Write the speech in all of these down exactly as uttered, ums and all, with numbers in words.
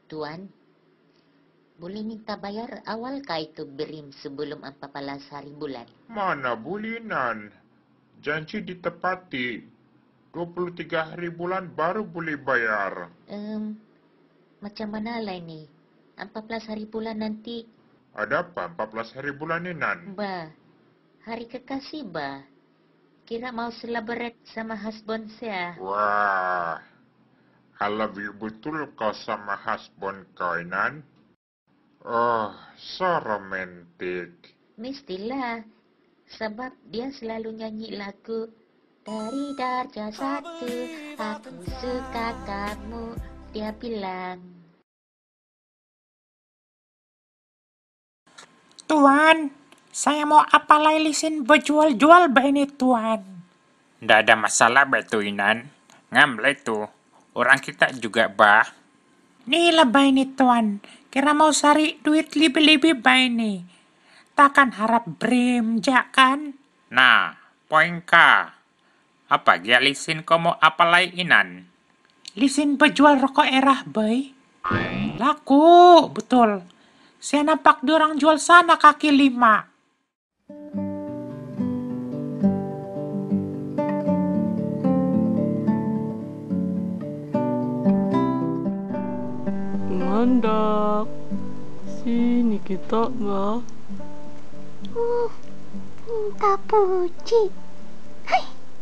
Tuan, boleh minta bayar awal kah itu berim sebelum empat belas hari bulan? Mana bulinan? Janji ditepati. dua puluh tiga hari bulan baru boleh bayar. Um, macam mana lah ini? empat belas hari bulan nanti. Ada apa empat belas hari bulan ni, Nan? Bah, hari kekasih bah. Kira mau celebrate sama husband saya. Wah, I love you betul kau sama husband kau, Nan. Oh, so romantic. Mestilah, sebab dia selalu nyanyi lagu Dari darjah satu, aku suka kamu, dia bilang. Tuan, saya mau apply lisin berjual-jual ba ini, Tuan? Nggak ada masalah betul, Inan. Ngambil itu. Orang kita juga bah. Nih lah ba ini, Tuan. Kira mau cari duit lebih-lebih ba ini. Takkan harap brim, jak kan? Nah, poin ka. Apa dia lisin kamu apply, Inan? Lisin berjual rokok erah, bay. Laku, betul. Saya nampak diorang jual sana kaki lima. Mandak, sini kita bah. Uh, minta puji. Hai.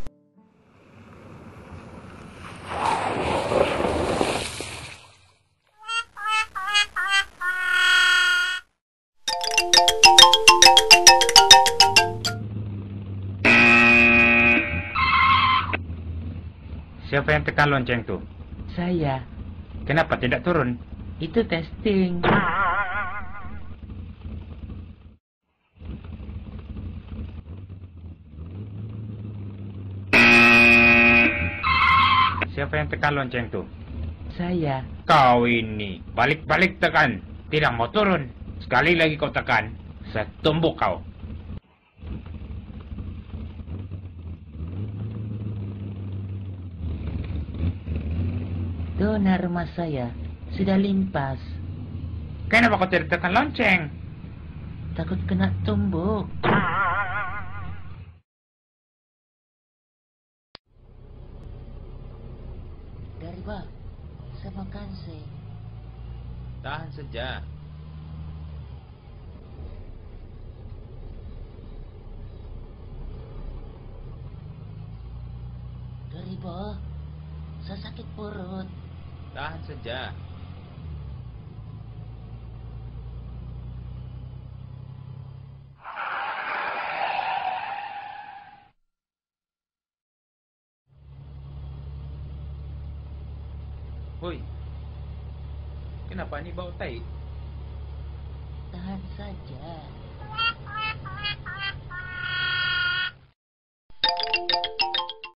Siapa yang tekan lonceng tuh? Saya. Kenapa tidak turun? Itu testing. Siapa yang tekan lonceng tuh? Saya. Kau ini. Balik-balik tekan. Tidak mau turun. Sekali lagi kau tekan. Saya tumbuk kau. Dona rumah saya sudah limpas. Kenapa kau tidak tekan lonceng? Takut kena tumbuk. Dari bang, saya makan sih. Tahan saja. Dari bang, saya sakit perut. Tahan saja. Woi, kenapa ini bau tai? Tahan saja.